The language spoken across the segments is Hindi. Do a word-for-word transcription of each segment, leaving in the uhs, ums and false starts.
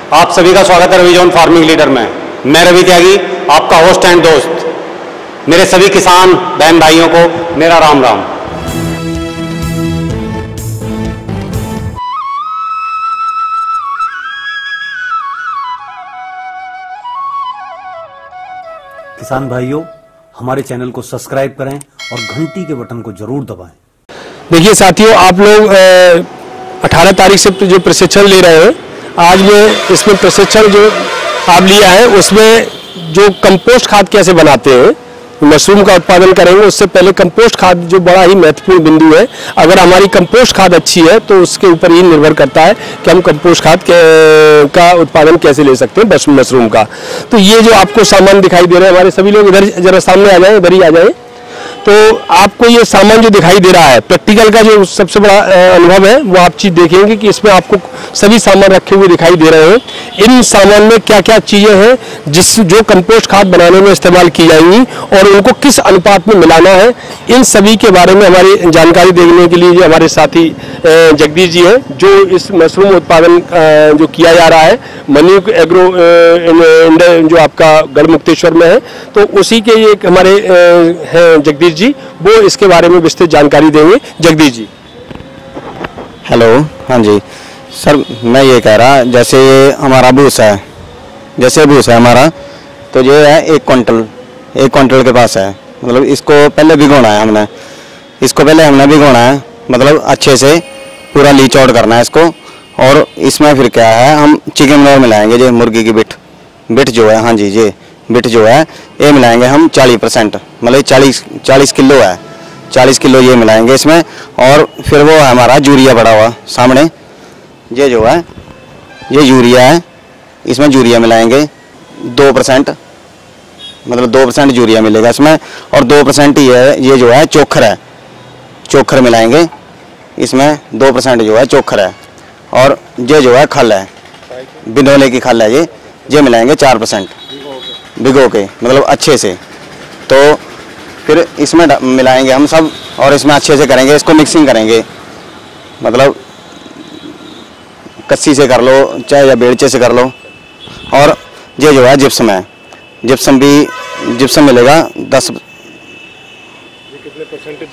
आप सभी का स्वागत है रवि जोन फार्मिंग लीडर में। मैं रवि त्यागी, आपका होस्ट एंड दोस्त। मेरे सभी किसान बहन भाइयों को मेरा राम राम। किसान भाइयों, हमारे चैनल को सब्सक्राइब करें और घंटी के बटन को जरूर दबाएं। देखिए साथियों, आप लोग अठारह तारीख से जो प्रशिक्षण ले रहे हैं, आज में इसमें प्रशिक्षण जो आप लिया है उसमें जो कंपोस्ट खाद कैसे बनाते हैं, मशरूम का उत्पादन करेंगे। उससे पहले कंपोस्ट खाद जो बड़ा ही महत्वपूर्ण बिंदु है, अगर हमारी कंपोस्ट खाद अच्छी है तो उसके ऊपर ही निर्भर करता है कि हम कंपोस्ट खाद का उत्पादन कैसे ले सकते हैं बस मशरूम का। तो ये जो आपको सामान दिखाई दे रहा है, हमारे सभी लोग इधर जरा सामने आ जाएं, इधर ही आ जाएं। तो आपको ये सामान जो दिखाई दे रहा है, प्रैक्टिकल का जो सबसे बड़ा अनुभव है वो आप चीज़ देखेंगे कि इसमें आपको सभी सामान रखे हुए दिखाई दे रहे हैं। इन सामान में क्या क्या चीज़ें हैं जिस जो कंपोस्ट खाद बनाने में इस्तेमाल की जाएंगी और उनको किस अनुपात में मिलाना है, इन सभी के बारे में हमारी जानकारी देने के लिए जो हमारे साथी जगदीश जी हैं, जो इस मशरूम उत्पादन जो किया जा रहा है मनी एग्रो जो आपका गढ़मुक्तेश्वर में है, तो उसी के एक हमारे हैं जगदीश जी, वो इसके बारे में विस्तृत जानकारी देंगे। जगदीश जी। हेलो। हाँ जी सर, मैं ये कह रहा, जैसे ये हमारा भूसा है, जैसे भूसा है हमारा, तो ये है एक क्विंटल एक क्विंटल के पास है। मतलब इसको पहले भिगोना है हमने, इसको पहले हमने भिगोना है, मतलब अच्छे से पूरा लीच आउट करना है इसको। और इसमें फिर क्या है, हम चिकन मैन्योर मिलाएंगे, जो मुर्गी की बिट बिट जो है, हाँ जी, ये बिट जो है ये मिलाएंगे हम चालीस परसेंट, मतलब चालीस चालीस किलो है, चालीस किलो ये मिलाएंगे इसमें। और फिर वो है हमारा यूरिया पड़ा हुआ सामने, ये जो है ये यूरिया है, इसमें यूरिया मिलाएंगे दो परसेंट, मतलब दो परसेंट यूरिया मिलेगा इसमें। और दो परसेंट ये है, ये जो है चोखर है, चोखर मिलाएंगे इसमें, दो परसेंट जो है चोखर है। और ये जो है खल है, बिनोले की खल है, ये ये मिलाएंगे चार परसेंट भिगो के, मतलब अच्छे से। तो फिर इसमें मिलाएंगे हम सब और इसमें अच्छे से करेंगे, इसको मिक्सिंग करेंगे, मतलब कस्सी से कर लो चाहे या बेलचे से कर लो। और ये जो है जिप्सम है, जिप्सम भी जिप्सम मिलेगा दस। ये कितने परसेंट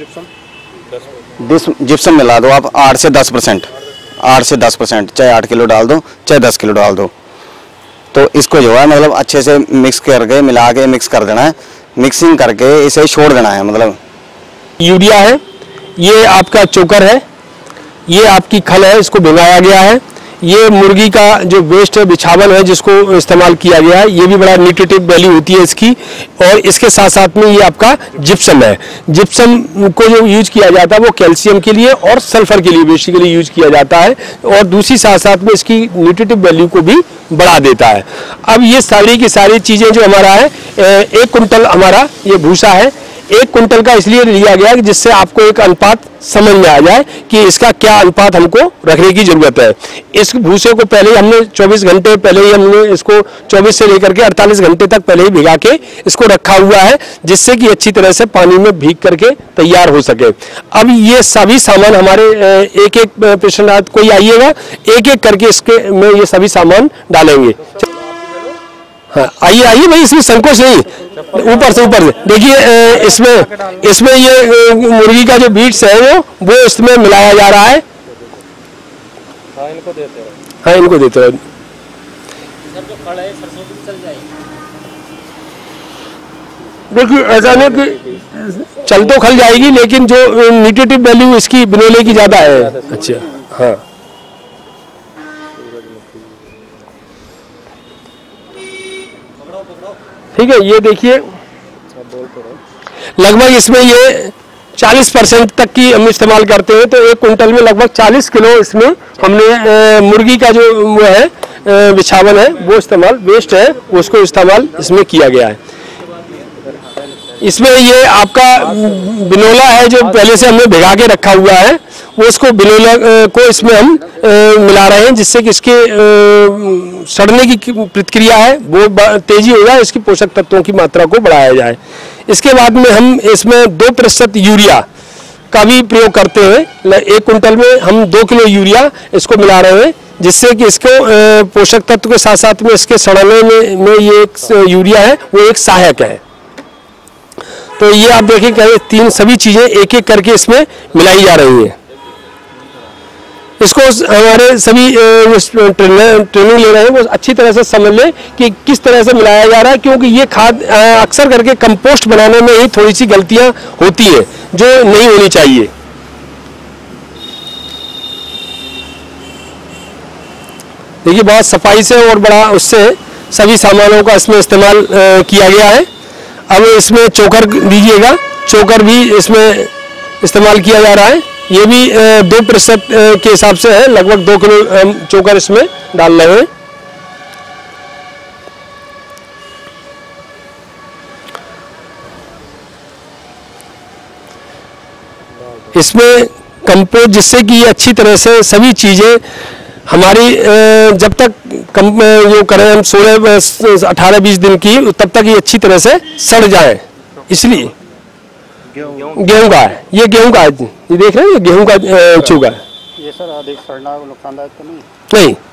जिप्सम? जिप्सम मिला दो आप आठ से दस परसेंट, आठ से दस परसेंट, चाहे आठ किलो डाल दो चाहे दस किलो डाल दो। तो इसको जो है मतलब अच्छे से मिक्स करके मिला के मिक्स कर देना है, मिक्सिंग करके इसे छोड़ देना है। मतलब यूरिया है, ये आपका चोकर है, ये आपकी खल है, इसको भिगाया गया है। ये मुर्गी का जो वेस्ट है, बिछावन है, जिसको इस्तेमाल किया गया है, ये भी बड़ा न्यूट्रिटिव वैल्यू होती है इसकी। और इसके साथ साथ में ये आपका जिप्सम है। जिप्सम को जो यूज किया जाता है वो कैल्शियम के लिए और सल्फर के लिए बेसिकली यूज किया जाता है, और दूसरी साथ साथ में इसकी न्यूट्रिटिव वैल्यू को भी बढ़ा देता है। अब ये सारी की सारी चीज़ें जो हमारा है, एक कुंटल हमारा ये भूसा है, एक कुंटल का इसलिए लिया गया कि जिससे आपको एक अनुपात समझ में आ जाए कि इसका क्या अनुपात हमको रखने की जरूरत है। इस भूसे को पहले हमने चौबीस घंटे पहले ही हमने इसको चौबीस से लेकर के अड़तालीस घंटे तक पहले ही भिगा के इसको रखा हुआ है, जिससे कि अच्छी तरह से पानी में भीग करके तैयार हो सके। अब ये सभी सामान हमारे एक एक पेशेंट, कोई आइएगा एक एक करके इसके में ये सभी सामान डालेंगे। हाँ आइए आइए भाई, इसमें संकोच नहीं, ऊपर से ऊपर से देखिए। इसमें इसमें ये मुर्गी का जो बीट्स है वो वो इसमें मिलाया जा रहा है। हाँ इनको देते हैं, हाँ इनको देते हैं। देखिए ऐसा नहीं कि चल तो खल जाएगी, लेकिन जो न्यूट्रिटिव वैल्यू इसकी बिनोले की ज्यादा है। अच्छा हाँ, ठीक है। ये देखिए लगभग इसमें ये चालीस परसेंट तक की हम इस्तेमाल करते हैं, तो एक कुंटल में लगभग चालीस किलो इसमें हमने ए, मुर्गी का जो वो है बिछावन है वो इस्तेमाल, वेस्ट है उसको इस्तेमाल इसमें किया गया है। इसमें ये आपका बिनोला है जो पहले से हमने भिगा के रखा हुआ है, वो उसको बिनोला को इसमें हम मिला रहे हैं, जिससे कि इसके सड़ने की प्रतिक्रिया है वो तेजी हो जाए, इसकी पोषक तत्वों की मात्रा को बढ़ाया जाए। इसके बाद में हम इसमें दो प्रतिशत यूरिया का भी प्रयोग करते हैं। एक कुंटल में हम दो किलो यूरिया इसको मिला रहे हैं, जिससे कि इसको पोषक तत्व के साथ साथ में इसके सड़ने में, में ये एक यूरिया है वो एक सहायक है। तो ये आप देखें कि तीन सभी चीज़ें एक एक करके इसमें मिलाई जा रही हैं। इसको हमारे सभी ट्रेनिंग ले रहे हैं वो अच्छी तरह से समझ लें कि किस तरह से मिलाया जा रहा है, क्योंकि ये खाद अक्सर करके कंपोस्ट बनाने में ही थोड़ी सी गलतियां होती हैं जो नहीं होनी चाहिए। देखिए बहुत सफाई से और बड़ा उससे सभी सामानों का इसमें इस्तेमाल किया गया है। अब इसमें चोकर दीजिएगा, चोकर भी इसमें इस्तेमाल किया जा रहा है। ये भी दो प्रतिशत के हिसाब से है, लगभग दो किलो हम चोकर इसमें डाल रहे हैं। इसमें कंपोस्ट जिससे कि ये अच्छी तरह से सभी चीज़ें हमारी जब तक कम जो करें हम सोलह अठारह बीस दिन की, तब तक ये अच्छी तरह से सड़ जाए। इसलिए गेहूं का है, ये गेहूं का है, ये देख रहे हैं, ये गेहूं का चूगा है। ये सर अधिक सड़ना नुकसानदायक तो नहीं? नहीं,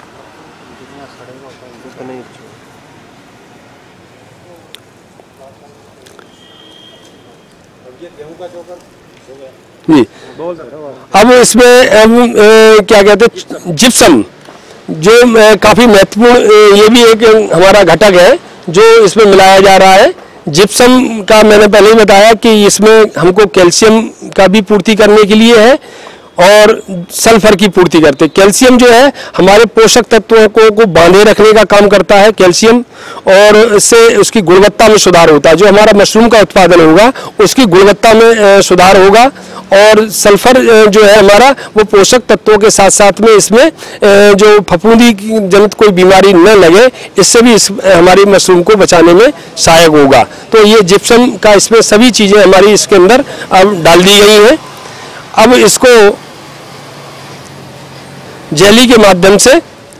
जी। अब इसमें अब क्या कहते हैं जिप्सम, जो काफ़ी महत्वपूर्ण, ये भी एक हमारा घटक है जो इसमें मिलाया जा रहा है। जिप्सम का मैंने पहले ही बताया कि इसमें हमको कैल्शियम का भी पूर्ति करने के लिए है और सल्फर की पूर्ति करते हैं। कैल्शियम जो है हमारे पोषक तत्वों को, को बांधे रखने का काम करता है कैल्शियम, और इससे उसकी गुणवत्ता में सुधार होता है। जो हमारा मशरूम का उत्पादन होगा उसकी गुणवत्ता में सुधार होगा। और सल्फर जो है हमारा वो पोषक तत्वों के साथ साथ में इसमें जो फफूंदी जनित कोई बीमारी न लगे, इससे भी इस हमारी मशरूम को बचाने में सहायक होगा। तो ये जिप्सम का इसमें सभी चीज़ें हमारी इसके अंदर अब डाल दी गई हैं। अब इसको जेली के माध्यम से,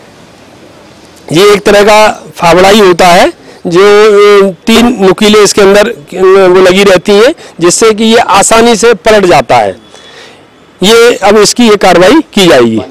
ये एक तरह का फावड़ाई होता है जो तीन नुकीले इसके अंदर वो लगी रहती हैं, जिससे कि ये आसानी से पलट जाता है। ये अब इसकी ये कार्रवाई की जाएगी।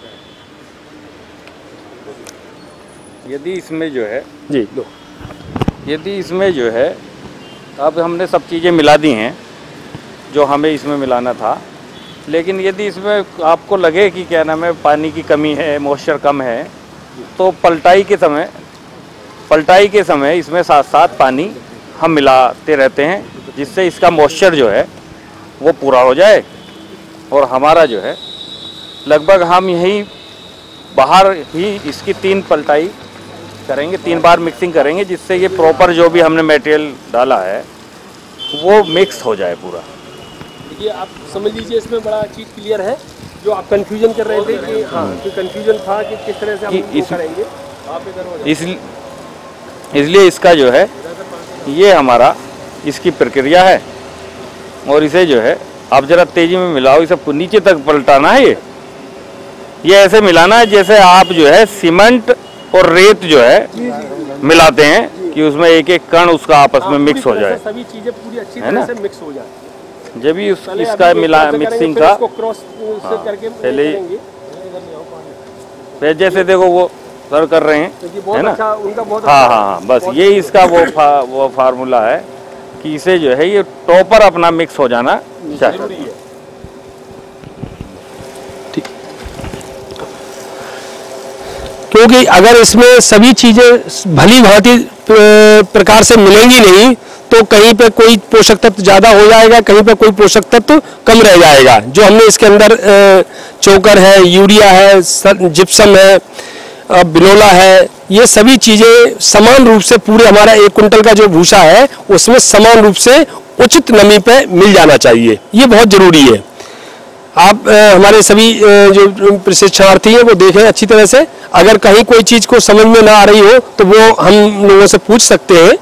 यदि इसमें जो है जी लो, यदि इसमें जो है अब हमने सब चीज़ें मिला दी हैं जो हमें इसमें मिलाना था, लेकिन यदि इसमें आपको लगे कि क्या नाम है पानी की कमी है, मॉइस्चर कम है, तो पलटाई के समय पलटाई के समय इसमें साथ साथ पानी हम मिलाते रहते हैं, जिससे इसका मॉइस्चर जो है वो पूरा हो जाए। और हमारा जो है लगभग हम यहीं बाहर ही इसकी तीन पलटाई करेंगे, तीन बार मिक्सिंग करेंगे, जिससे ये प्रॉपर जो भी हमने मटेरियल डाला है वो मिक्स हो जाए पूरा। देखिए आप समझ लीजिए इसमें बड़ा चीज़ क्लियर है। जो आप कंफ्यूजन कर रहे थे कि हाँ कि कंफ्यूजन था कि किस तरह से हम इस, करेंगे, इस इसलिए इसका जो है ये हमारा इसकी प्रक्रिया है। और इसे जो है आप जरा तेज़ी में मिलाओ, इसे नीचे तक पलटाना है। ये ये ऐसे मिलाना है जैसे आप जो है सीमेंट और रेत जो है मिलाते हैं कि उसमें एक एक कण उसका आपस में मिक्स हो जाए, सभी चीज़ें पूरी अच्छी है ना, तरह से मिक्स हो जाए। जब भी उस, इसका मिला मिक्सिंग का क्रॉस हाँ, करके पहले फिर जैसे देखो वो सर कर रहे हैं, है ना। अच्छा, उनका बहुत हाँ अच्छा, हाँ हाँ बस ये इसका वो फा, वो फार्मूला है कि इसे जो है ये टॉपर अपना मिक्स हो जाना चाहिए। ठीक, क्योंकि अगर इसमें सभी चीजें भली भांति प्रकार से मिलेंगी नहीं तो कहीं पे कोई पोषक तत्व ज़्यादा हो जाएगा, कहीं पे कोई पोषक तत्व कम रह जाएगा। जो हमने इसके अंदर चोकर है, यूरिया है, जिप्सम है, बिनोला है, ये सभी चीज़ें समान रूप से पूरे हमारा एक कुंटल का जो भूसा है उसमें समान रूप से उचित नमी पे मिल जाना चाहिए। ये बहुत ज़रूरी है। आप आ, हमारे सभी आ, जो प्रशिक्षणार्थी हैं वो देखें अच्छी तरह से। अगर कहीं कोई चीज़ को समझ में ना आ रही हो तो वो हम लोगों से पूछ सकते हैं।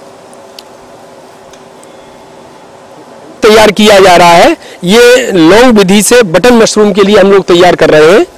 तैयार किया जा रहा है ये लॉन्ग विधि से बटन मशरूम के लिए हम लोग तैयार कर रहे हैं।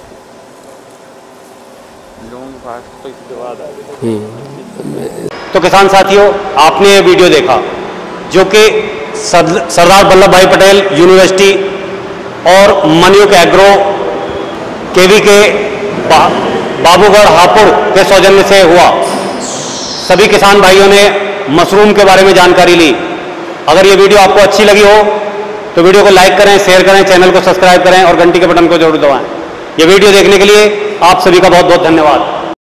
तो किसान साथियों, आपने ये वीडियो देखा जो कि सरदार वल्लभ भाई पटेल यूनिवर्सिटी और मनियुक एग्रो केवी के बाबूगढ़ हापुड़ के सौजन्य से हुआ। सभी किसान भाइयों ने मशरूम के बारे में जानकारी ली। अगर ये वीडियो आपको अच्छी लगी हो तो वीडियो को लाइक करें, शेयर करें, चैनल को सब्सक्राइब करें और घंटी के बटन को जरूर दबाएं। ये वीडियो देखने के लिए आप सभी का बहुत बहुत धन्यवाद।